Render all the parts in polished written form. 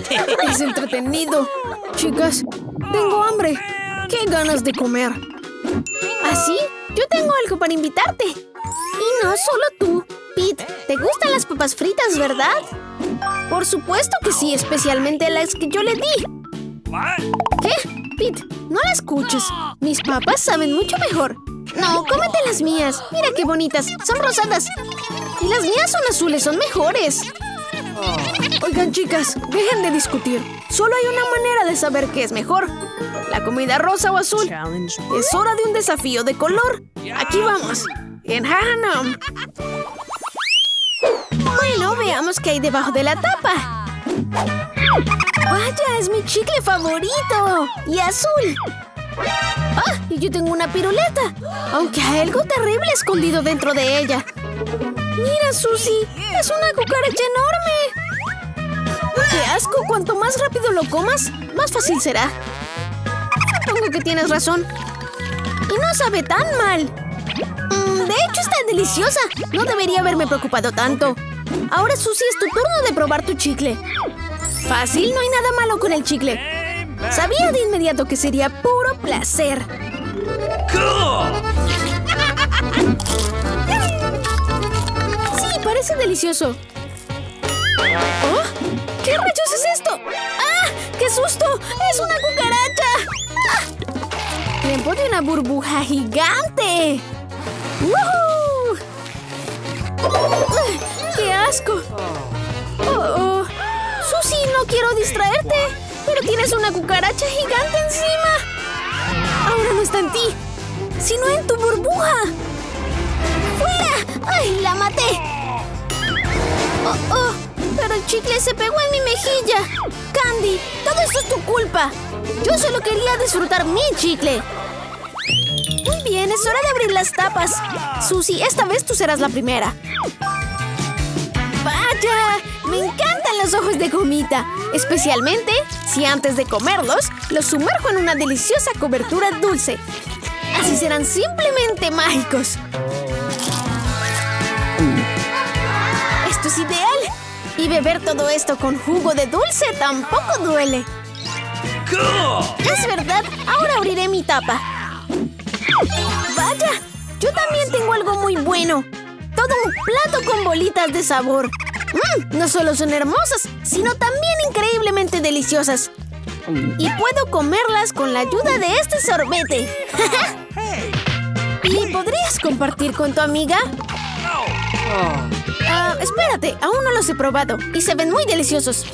Es entretenido. Chicas, tengo hambre. ¡Qué ganas de comer! ¿Así? Yo tengo algo para invitarte. Y no solo tú. Pete, ¿te gustan las papas fritas, verdad? Por supuesto que sí, especialmente las que yo le di. ¿Qué? Pete, no la escuches. Mis papas saben mucho mejor. No, cómete las mías. Mira qué bonitas. Son rosadas. Y las mías son azules, son mejores. Oigan, chicas, dejen de discutir. Solo hay una manera de saber qué es mejor. La comida rosa o azul. Es hora de un desafío de color. Aquí vamos. En Hanam. Bueno, veamos qué hay debajo de la tapa. ¡Vaya, es mi chicle favorito! Y azul. ¡Ah! Y yo tengo una piruleta. Aunque hay algo terrible escondido dentro de ella. ¡Mira, Susie! ¡Es una cucaracha enorme! ¡Qué asco! Cuanto más rápido lo comas, más fácil será. Supongo que tienes razón. Y no sabe tan mal. De hecho, está deliciosa. No debería haberme preocupado tanto. Ahora, Susie, es tu turno de probar tu chicle. Fácil, no hay nada malo con el chicle. Sabía de inmediato que sería puro placer. Sí, parece delicioso. ¿Oh? ¿Qué rayos es esto? ¡Ah! ¡Qué susto! ¡Es una cucaracha! ¡Ah! ¡Tiempo de una burbuja gigante! ¡Woohoo! ¡Qué asco! ¡Oh! Susie, no quiero distraerte, pero tienes una cucaracha gigante encima. Ahora no está en ti, sino en tu burbuja. ¡Fuera! ¡Ay, la maté! ¡Oh! Pero el chicle se pegó en mi mejilla. Candy, todo esto es tu culpa. Yo solo quería disfrutar mi chicle. Muy bien, es hora de abrir las tapas. Susie, esta vez tú serás la primera. ¡Vaya! Me encantan los ojos de gomita. Especialmente si antes de comerlos, los sumerjo en una deliciosa cobertura dulce. Así serán simplemente mágicos. Esto es ideal. Y beber todo esto con jugo de dulce tampoco duele. Es verdad, ahora abriré mi tapa. ¡Vaya! Yo también tengo algo muy bueno. Todo un plato con bolitas de sabor. No solo son hermosas, sino también increíblemente deliciosas. Y puedo comerlas con la ayuda de este sorbete. ¿Y podrías compartir con tu amiga? Espérate, aún no los he probado y se ven muy deliciosos.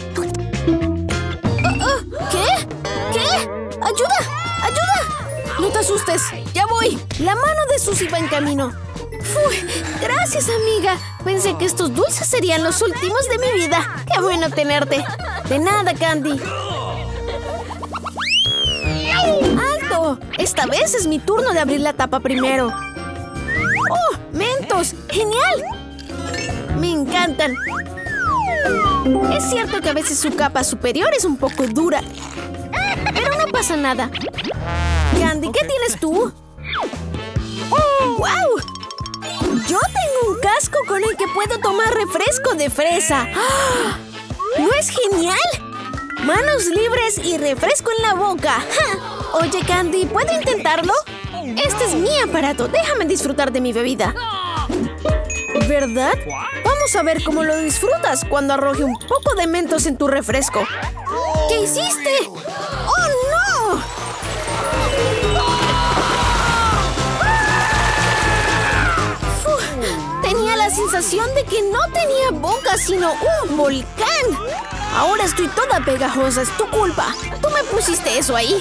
¿Qué? ¿Qué? ¡Ayuda! ¡Ayuda! No te asustes, ya voy. La mano de Susie va en camino. Gracias, amiga. Pensé que estos dulces serían los últimos de mi vida. ¡Qué bueno tenerte! De nada, Candy. ¡Alto! Esta vez es mi turno de abrir la tapa primero. ¡Oh! ¡Mentos! ¡Genial! Me encantan. Es cierto que a veces su capa superior es un poco dura. Pero no pasa nada. Candy, ¿qué tienes tú? ¡Wow! Yo tengo un casco con el que puedo tomar refresco de fresa. ¡Ah! ¿No es genial? Manos libres y refresco en la boca. ¡Ja! Oye, Candy, ¿puedo intentarlo? Este es mi aparato. Déjame disfrutar de mi bebida. ¿Verdad? Vamos a ver cómo lo disfrutas cuando arroje un poco de mentos en tu refresco. ¿Qué hiciste? ¡Oh, no! Tenía la sensación de que no tenía boca, sino un volcán. Ahora estoy toda pegajosa, es tu culpa. Tú me pusiste eso ahí.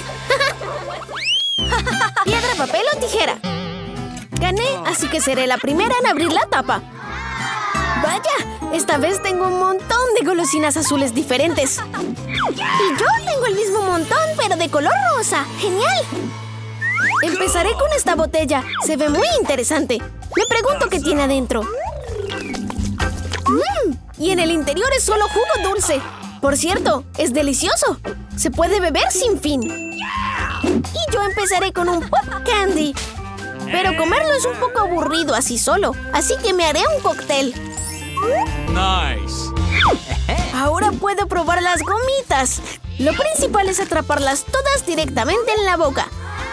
Piedra, papel o tijera. Gané, así que seré la primera en abrir la tapa. Vaya, esta vez tengo un montón de golosinas azules diferentes. Y yo tengo el mismo montón, pero de color rosa. ¡Genial! Empezaré con esta botella. Se ve muy interesante. Me pregunto qué tiene adentro. Y en el interior es solo jugo dulce. Por cierto, es delicioso. Se puede beber sin fin. Y yo empezaré con un pop candy. Pero comerlo es un poco aburrido así solo. Así que me haré un cóctel. Nice. Ahora puedo probar las gomitas. Lo principal es atraparlas todas directamente en la boca.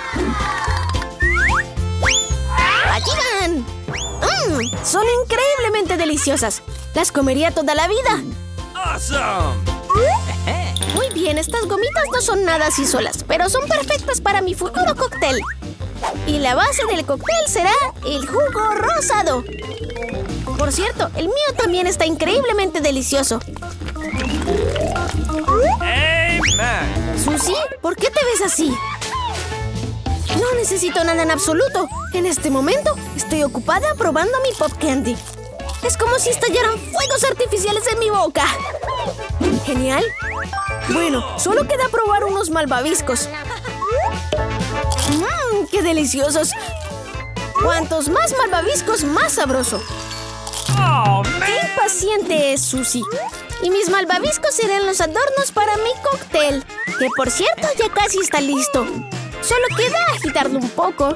¡Aquí van! Son increíblemente deliciosas. Las comería toda la vida. Awesome. Muy bien, estas gomitas no son nada así solas, pero son perfectas para mi futuro cóctel. Y la base del cóctel será el jugo rosado. Por cierto, el mío también está increíblemente delicioso. Amen. Susie, ¿por qué te ves así? No necesito nada en absoluto. En este momento estoy ocupada probando mi pop candy. Es como si estallaran fuegos artificiales en mi boca. ¿Genial? Bueno, solo queda probar unos malvaviscos. ¡Qué deliciosos! Cuantos más malvaviscos, más sabroso. Oh, man. ¡Qué impaciente es Susie! Y mis malvaviscos serán los adornos para mi cóctel, que por cierto ya casi está listo. Solo queda agitarlo un poco.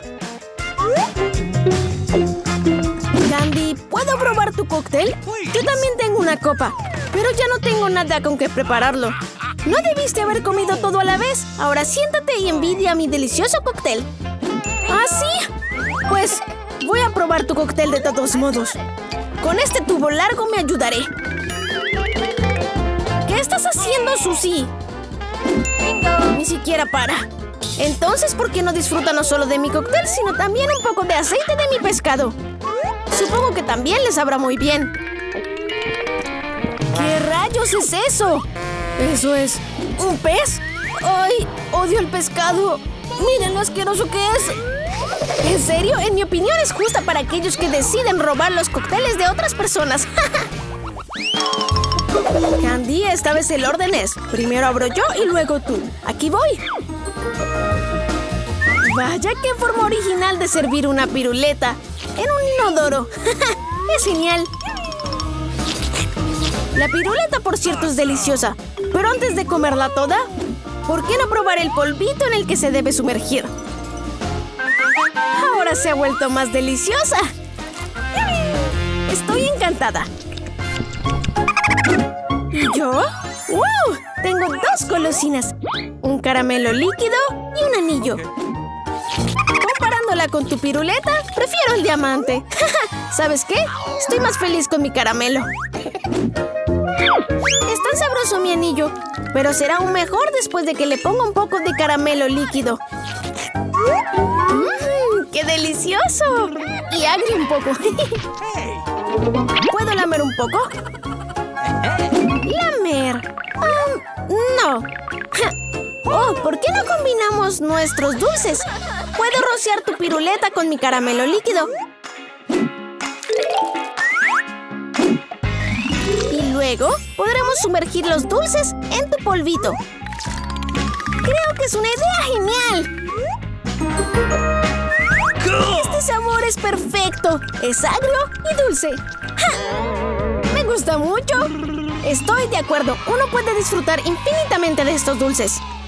Candy, ¿puedo probar tu cóctel? Yo también tengo una copa, pero ya no tengo nada con que prepararlo. No debiste haber comido todo a la vez. Ahora siéntate y envidia mi delicioso cóctel. ¿Ah, sí? Pues voy a probar tu cóctel de todos modos. Con este tubo largo me ayudaré. ¿Qué estás haciendo, Susie? Ni siquiera para. Entonces, ¿por qué no disfruta no solo de mi cóctel, sino también un poco de aceite de mi pescado? Supongo que también les sabrá muy bien. ¿Qué rayos es eso? ¿Eso es un pez? ¡Ay! ¡Odio el pescado! ¡Miren lo asqueroso que es! ¿En serio? En mi opinión es justa para aquellos que deciden robar los cócteles de otras personas. Candy, esta vez el orden es: primero abro yo y luego tú. Aquí voy. Vaya, qué forma original de servir una piruleta en un inodoro. Es genial. La piruleta, por cierto, es deliciosa. Pero antes de comerla toda, ¿por qué no probar el polvito en el que se debe sumergir? Ahora se ha vuelto más deliciosa. Estoy encantada. ¿Y yo? ¡Wow! Tengo dos golosinas. Un caramelo líquido y un anillo. Comparándola con tu piruleta, prefiero el diamante. ¿Sabes qué? Estoy más feliz con mi caramelo. Es tan sabroso mi anillo, pero será aún mejor después de que le ponga un poco de caramelo líquido. ¡Qué delicioso! Y agrio un poco. ¿Puedo lamer un poco? ¿Lamer? No. Oh, ¿por qué no combinamos nuestros dulces? Puedo rociar tu piruleta con mi caramelo líquido. Y luego podremos sumergir los dulces en tu polvito. Creo que es una idea genial. Este sabor es perfecto. Es agrio y dulce. ¡Ja! Me gusta mucho. Estoy de acuerdo. Uno puede disfrutar infinitamente de estos dulces.